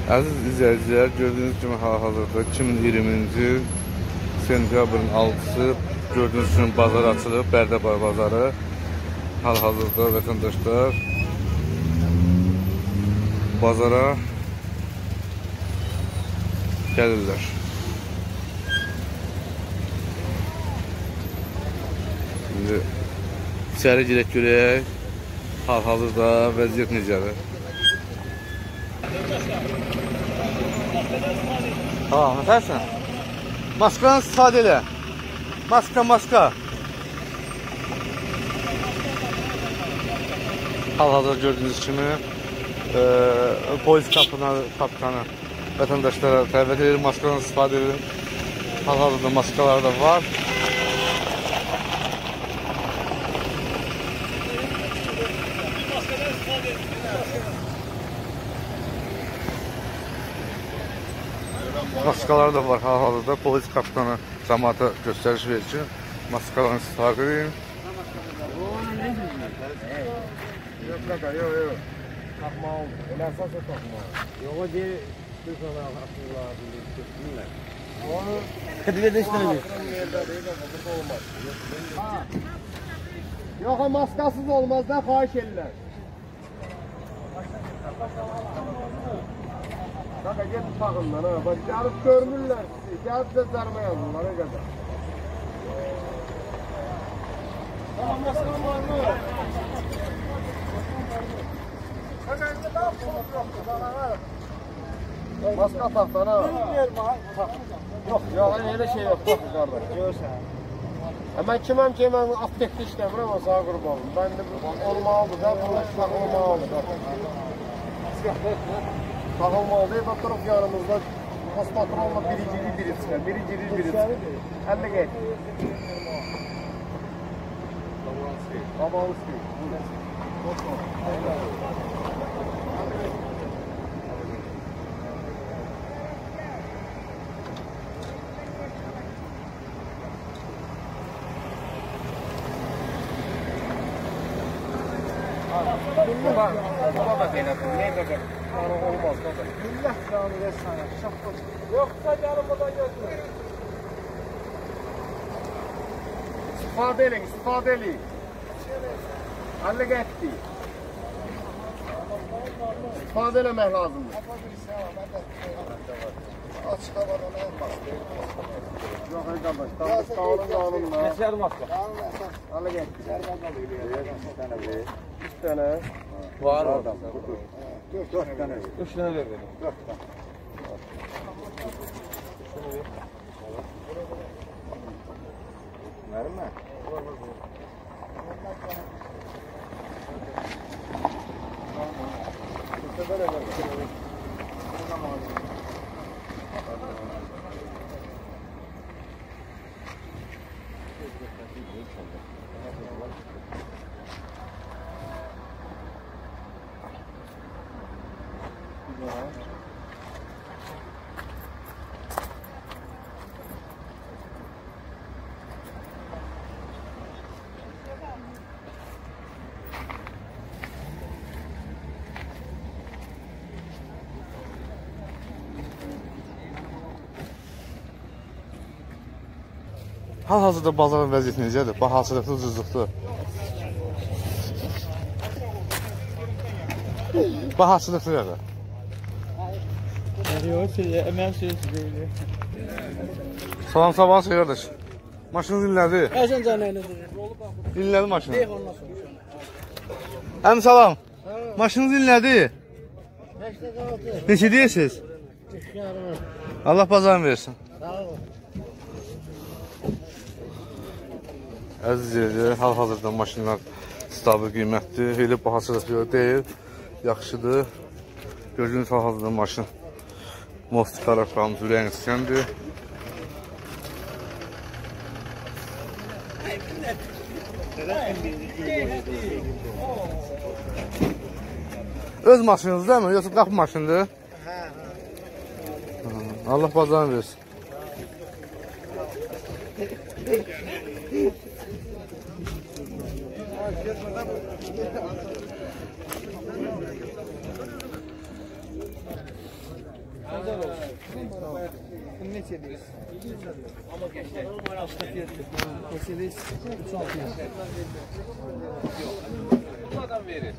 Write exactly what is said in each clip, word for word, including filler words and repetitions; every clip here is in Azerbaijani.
Aziz izləyicilər, gördüğünüz kimi hal-hazırda iki min iyirminci il sentyabrın altısı gördüğünüz kimi bazar açılıb, Bərdəbay bazarı. Hal-hazırda vətəndaşlar bazara gəlirlər. Şimdi içəri girək görək, hal-hazırda vəziyyət necədir? Aa, nəfərsən? Maskanı istifadə elə. Maska, maska. Hal-hazırda gördüğünüz kimi e, polis kapitanı, kapitanı vətəndaşlara təvət edir, maskanı istifadə edir. Hal-hazırda maskalar da var. Maskalar da var hal-hazırda. Polis kapitanı cəmaata göstəriş verir ki, maskalarını istifadə edin. Yok kaka, yok yok. Takma oldu. Öyle esasla takma. Yok o diye Türk olarak akıllar bilir, Türk'ünler. Onu Kadir'e de istemeyiz. Yok o maskasız olmaz da fahiş eller. Kaka git takımdan ha. Bak yarıp görmürler sizi. Yarıp da zarma yazırlar. Ne kadar. Tamam maskanın var mı? Maska taktana. Yok yok öyle şey yok takı kardeş. Görsen. Hemen kimem ki hemen aptekli işlemir ama sağ kurbanım. Ben de olmalı da bu takılmalı da. Takılmalı değil bak taraf yanımızda paspatronla biricili biri çıkar. Biricili biri çıkar. Elle gel. Babanski. Baba, baba da denedim. Ne kadar? Sana olmaz kadar. Millet canı resmen. Şapka. Yoksa canımdan götür. İstifade edin, istifade edin. Halle gitti. İstifade etmek lazım. Açık havada ne olmaz? Yok arkadaş, dağılın dağılın. Neşer maske. Halle gitti. Üç tane. Var orada. Dört tane. Üç tane ver benim. Dört tane. Verin mi? Hal-hazırda bazarın vəziyyəti necədir? Bahasılıqdır, ucuzluqdur. Bahasılıqdır ya da. Yok, əmək şeysi deyil. Salam sabah şey qardaş. Maşınız inlədi. Əsən canəyiniz. İnlədi maşını. Deyək ondan sonra. Həm salam. Maşınız inlədi. Neçə qaldı? Neçə deyirsiniz? Allah bazarını versin. Sağ olun. Əziz izləyicilər, hal-hazırda maşınlar stabil qiymətdir, elə bahasılıqdır deyil, yaxşıdır. Gördüyünüz hal-hazırda maşın most tərəflərimiz ürəyin istəyəndir. Öz maşınınız değil mi? Yoxsa qapı maşındır? Allah bazarını versin. Bunu neçə ediyoruz? Ama geçti. Başta fiyatı. Neçədeyiz? üç altı yüz. Bu adam verir.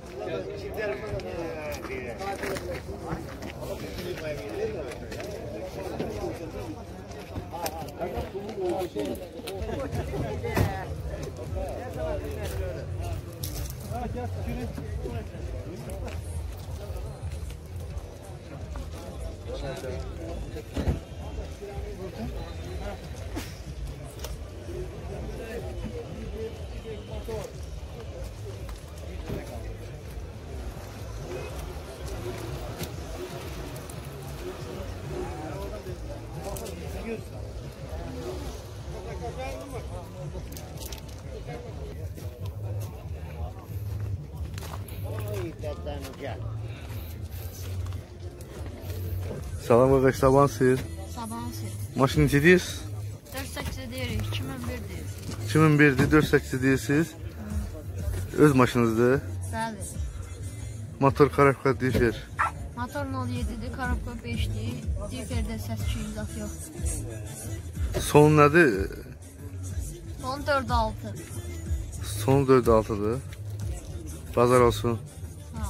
Salam qardaş, sabahın xeyir. Sabahın xeyir. Maşın necə deyir? dörd səkkiz deyirik, iki min bir deyir. iki min birdir, dörd səkkiz deyirsiniz. Öz maşınızdır. Bəli. Motor karabka difer. Motor nol yedidir, karabka beşdir. Diferdə səs iki-yüz yoxdur. Son nədir? Son dörd altı. Son dörd altıdır. Bazar olsun. Ha.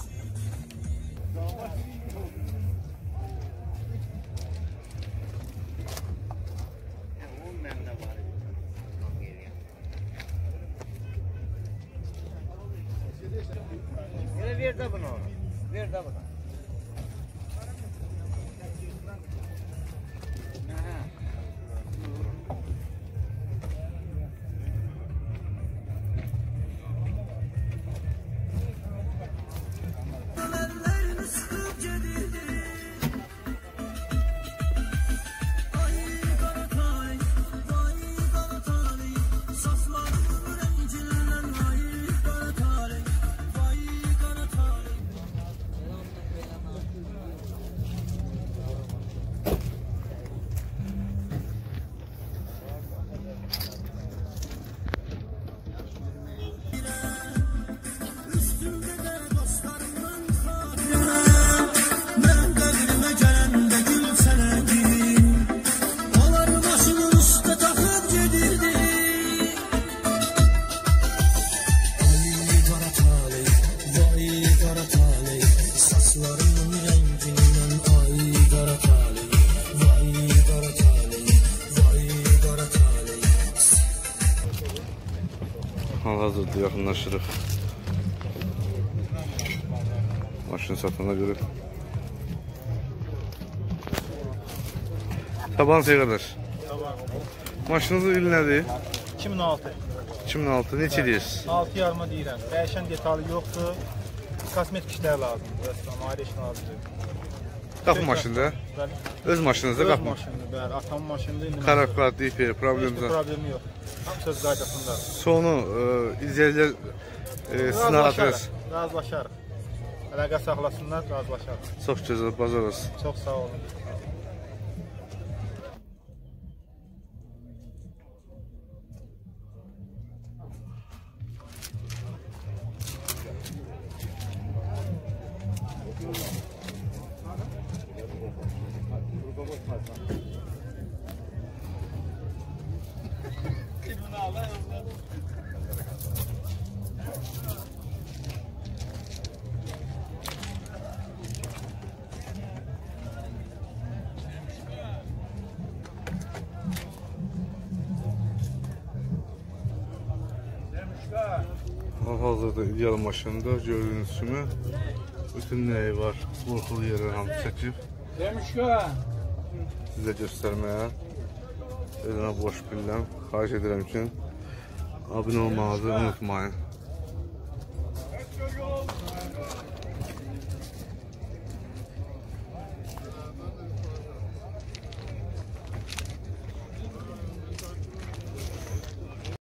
Ver de bunu. Ver de bunu. Hal-hazırda yaxınlaşırıq. Maşın satana görə. Sabahın xeyir qardaş. Maşınızın ili nədir? iki min altı. iki min altı. Neçə deyirsiniz? altı yarıma deyirəm. Dəyişən detalı yoxdur. Kosmetik işlər lazımdır. Rəstam, ayrı işin lazımdır. Qapı maşında. Bəli. Öz maşınızda Öz qapı. maşındır, bəli. Atamın maşındır. indi Karabka, difer, Heç problem bir yox. problemi yox. Söz qaydasında. Sonu e, izləyicilər e, sizin adres. Razılaşarıq. Əlaqə saxlasınlar, razılaşarıq. Çox gözəl, bazar olsun. Çox sağ olun. Hal-hazırda ideal maşında gördüğünüz kimi bütün nəyi var, qorxulu yerlər hamı çəkib sizə göstərməyə özünə boş biləm. Xahiş edirəm ki, abunə olmanızı unutmayın.